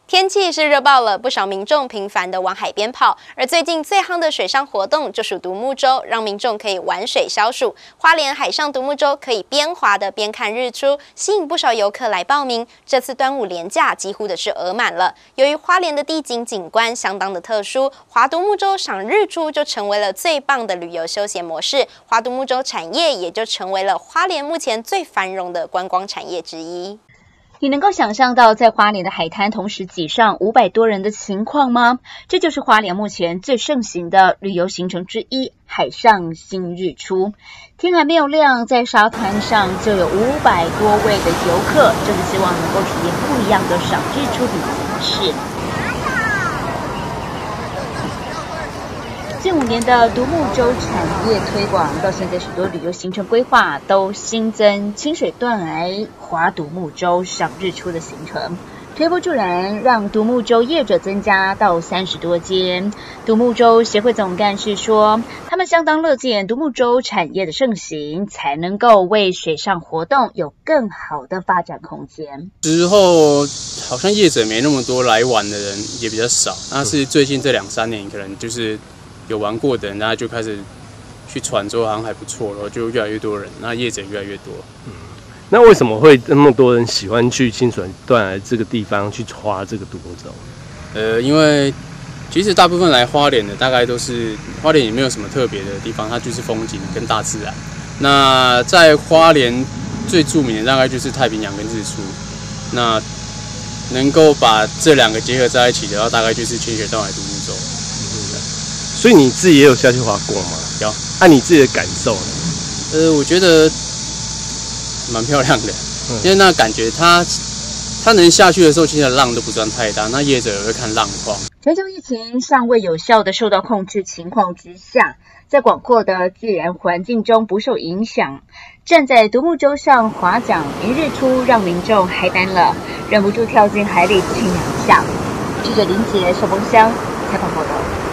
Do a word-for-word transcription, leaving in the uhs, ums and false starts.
天气是热爆了，不少民众频繁的往海边跑。而最近最夯的水上活动就属独木舟，让民众可以玩水消暑。花莲海上独木舟可以边滑的边看日出，吸引不少游客来报名。这次端午连假几乎的是额满了。由于花莲的地景景观相当的特殊，划独木舟赏日出就成为了最棒的旅游休闲模式。划独木舟产业也就成为了花莲目前最繁荣的观光产业之一。 你能够想象到在花莲的海滩同时挤上五百多人的情况吗？这就是花莲目前最盛行的旅游行程之一——海上新日出。天还没有亮，在沙滩上就有五百多位的游客，就是希望能够体验不一样的赏日出旅行式。近五年的独木舟产业推广，到现在许多旅游行程规划都新增清水断崖、划独木舟、赏日出的行程，推波助澜，让独木舟业者增加到三十多间。独木舟协会总干事说，他们相当乐见独木舟产业的盛行，才能够为水上活动有更好的发展空间。 之后好像业者没那么多，来玩的人也比较少，那是最近这两三年可能就是有玩过的人，大家就开始去传说好像还不错，然后就越来越多人，那业者越来越多。 嗯，那为什么会那么多人喜欢去清水断崖这个地方去划这个独木舟？ 呃，因为其实大部分来花莲的，大概都是花莲也没有什么特别的地方，它就是风景跟大自然。那在花莲最著名的大概就是太平洋跟日出，那能够把这两个结合在一起的话，大概就是清水断崖独木舟。 所以你自己也有下去划过吗？ 有。 按、啊、你自己的感受呢？ 呃，我觉得蛮漂亮的，嗯、因为那感觉它它能下去的时候，其实浪都不算太大。那业者也会看浪况。 全球疫情尚未有效的受到控制情况之下，在广阔的自然环境中不受影响，站在独木舟上划桨迎日出，让民众嗨翻了，忍不住跳进海里清凉一下。记者林杰、邵峰香采访报道。